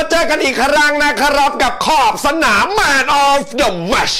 มาเจอกันอีกครั้งนะครับกับขอบสนาม Man of the Match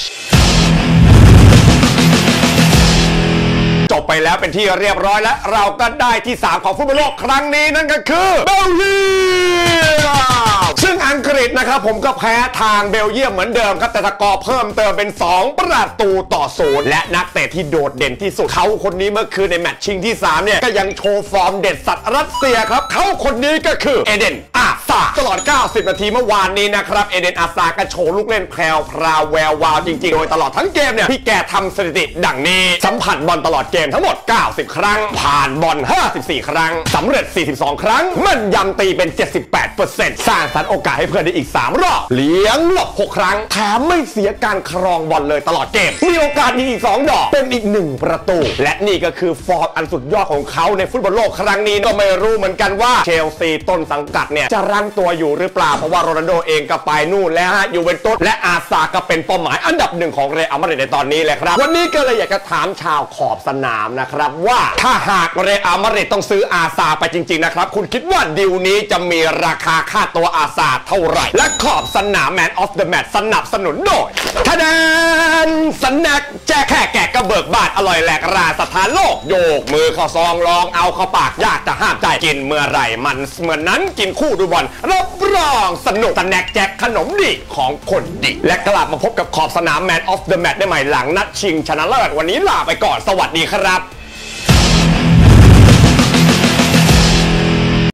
จบไปแล้วเป็นที่เรียบร้อยแล้วเราก็ได้ที่3ของฟุตบอลโลกครั้งนี้นั่นก็คือเบลเยียมซึ่งอังกฤษนะครับผมก็แพ้ทางเบลเยียมเหมือนเดิมครับแต่สกอร์เพิ่มเติมเป็น2-0และนักเตะที่โดดเด่นที่สุดเขาคนนี้เมื่อคืนในแมตช์ชิงที่3เนี่ยก็ยังโชว์ฟอร์มเด็ดสัตว์รัสเซียครับเขาคนนี้ก็คือเอเดนอาซาตลอด90นาทีเมื่อวานนี้นะครับเอเดนอาซาก็โชว์ลูกเล่นแพรวแวววาวจริงๆโดยตลอดทั้งเกมเนี่ยพี่แกทำสถิติดังนี้สัมผัสบอลตลอดเกมทั้งหมด90ครั้งผ่านบอล54ครั้งสำเร็จ42ครั้งแม่นยำตีเป็น 78% สร้างสรรค์โอกาสให้เพื่อนได้อีก3รอบเลี้ยงหลบ6ครั้งแถมไม่เสียการครองบอลเลยตลอดเกมมีโอกาสยิงอีก2ดอกเป็นอีก1ประตูและนี่ก็คือฟอร์มอันสุดยอดของเขาในฟุตบอลโลกครั้งนี้ก็ไม่รู้เหมือนกันว่าเชลซีต้นสังกัดเนี่ยจะรั้งตัวอยู่หรือเปล่าเพราะว่าโรนัลโดเองก็ไปนู่นแล้วฮะยูเวนตุสและอาซาก็เป็นเป้าหมายอันดับ1ของเรอัลมาดริดในตอนนี้เลยครับวันนี้ก็เลยอยากจะถามชาวขอบสนามนะครับว่าถ้าหากเรอัลมาดริดต้องซื้ออาซาไปจริงๆนะครับคุณคิดว่าดีลนี้จะมีราคาค่าตัวอาซาเท่าไหร่และขอบสนาม Man of the Match สนับสนุนโดยทะแนนสแน็คแจกแค่แกะกระเบิกบาทอร่อยแหลกราสถานโลกโยกมือเข้าซองลองเอาเข้าปากยากจะห้ามใจกินเมื่อไหร่มันเหมือนนั้นกินคู่ดูบอลรับรองสนุกสแน็คแจกขนมดีของคนดีและกลับมาพบกับขอบสนาม Man of the Match ได้ใหม่หลังนัดชิงชนะเลิศวันนี้ลาไปก่อนสวัสดีครับ